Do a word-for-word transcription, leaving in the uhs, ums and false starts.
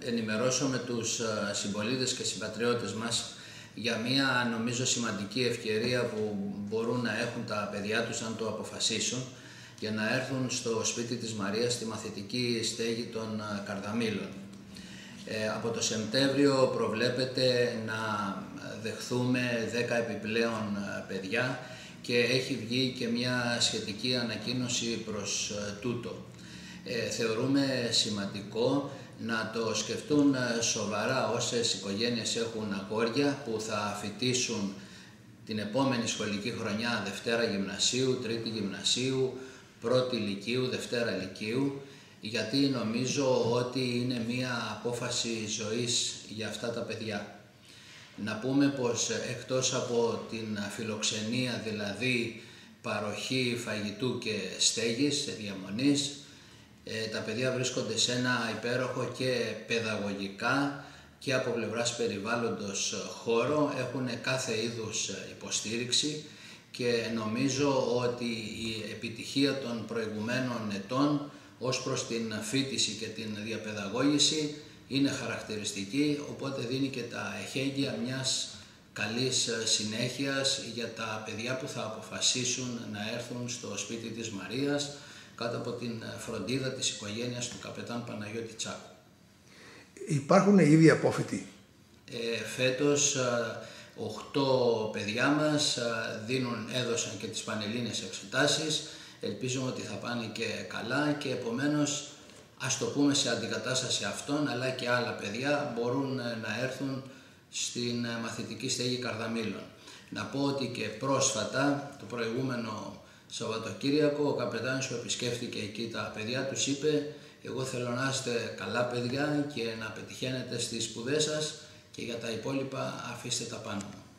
ενημερώσω με τους συμπολίτες και συμπατριώτες μας για μια νομίζω σημαντική ευκαιρία που μπορούν να έχουν τα παιδιά τους αν το αποφασίσουν, για να έρθουν στο σπίτι της Μαρίας στη μαθητική στέγη των Καρδαμήλων. Ε, από το Σεπτέμβριο προβλέπεται να δεχθούμε δέκα επιπλέον παιδιά και έχει βγει και μια σχετική ανακοίνωση προς τούτο. Ε, θεωρούμε σημαντικό να το σκεφτούν σοβαρά όσες οικογένειες έχουν αγόρια που θα φοιτήσουν την επόμενη σχολική χρονιά Δευτέρα Γυμνασίου, Τρίτη Γυμνασίου, Πρώτη Λυκείου, Δευτέρα Λυκείου, γιατί νομίζω ότι είναι μία απόφαση ζωής για αυτά τα παιδιά. Να πούμε πως εκτός από την φιλοξενία, δηλαδή παροχή φαγητού και στέγης, διαμονής, τα παιδιά βρίσκονται σε ένα υπέροχο και παιδαγωγικά και από πλευράς περιβάλλοντος χώρο, έχουν κάθε είδους υποστήριξη και νομίζω ότι η επιτυχία των προηγουμένων ετών ως προς την φοιτηση και την διαπαιδαγώγηση είναι χαρακτηριστική, οπότε δίνει και τα εχέγγυα μιας καλής συνέχειας για τα παιδιά που θα αποφασίσουν να έρθουν στο σπίτι της Μαρίας κάτω από την φροντίδα της οικογένειας του καπετάν Παναγιώτη Τσάκου. Υπάρχουν ήδη απόφοιτοι. Ε, φέτος οχτώ παιδιά μας δίνουν, έδωσαν και τις πανελλήνιες εξετάσεις. Ελπίζουμε ότι θα πάνε και καλά και επομένως, ας το πούμε, σε αντικατάσταση αυτών αλλά και άλλα παιδιά μπορούν να έρθουν στην μαθητική στέγη Καρδαμήλων. Να πω ότι και πρόσφατα, το προηγούμενο Σαββατοκύριακο, ο καπετάνιος που επισκέφθηκε εκεί τα παιδιά τους είπε «Εγώ θέλω να είστε καλά παιδιά και να πετυχαίνετε στις σπουδές σας και για τα υπόλοιπα αφήστε τα πάνω μου».